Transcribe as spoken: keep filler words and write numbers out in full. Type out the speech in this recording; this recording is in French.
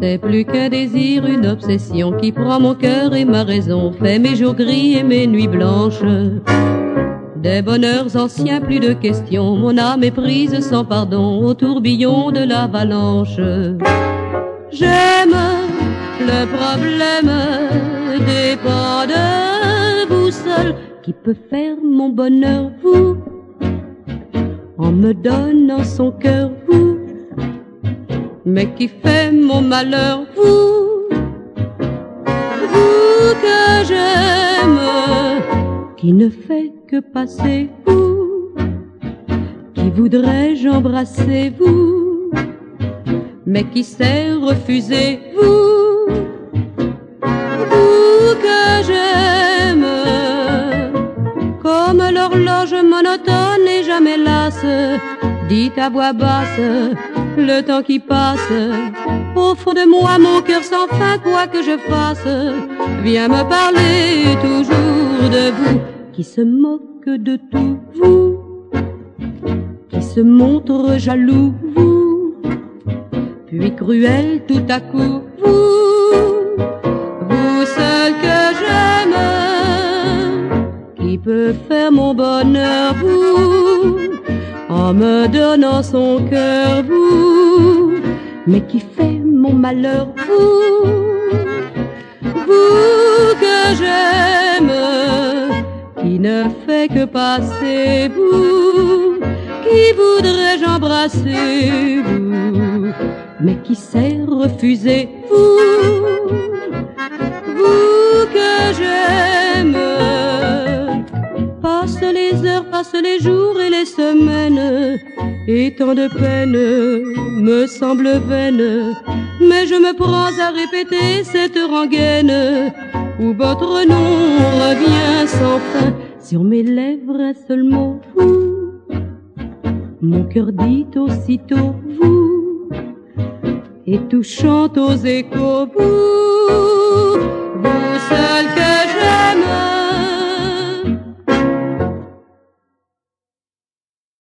C'est plus qu'un désir, une obsession qui prend mon cœur et ma raison, fait mes jours gris et mes nuits blanches. Des bonheurs anciens, plus de questions, mon âme est prise sans pardon au tourbillon de l'avalanche. J'aime, le problème dépend de vous seul. Qui peut faire mon bonheur, vous, en me donnant son cœur, vous, mais qui fait mon malheur, vous, vous que j'aime, qui ne fait que passer, vous, qui voudrais-je embrasser, vous, mais qui sait refuser, vous, vous que j'aime, comme l'horloge monotone et jamais lasse, dit à voix basse le temps qui passe. Au fond de moi, mon cœur sans fin, quoi que je fasse, vient me parler toujours de vous, qui se moque de tout, vous, qui se montre jaloux, vous, puis cruel tout à coup, vous, vous seul que j'aime, qui peut faire mon bonheur, vous, en me donnant son cœur, vous, mais qui fait mon malheur, vous, vous que j'aime, qui ne fait que passer, vous, qui voudrais-je embrasser, vous, mais qui sait refuser, vous, vous que j'aime. Passent les heures, passent les jours et les semaines, et tant de peine me semble vaine, mais je me prends à répéter cette rengaine où votre nom revient sans fin. Sur mes lèvres un seul mot, vous, mon cœur dit aussitôt vous, et tout chante aux échos, vous.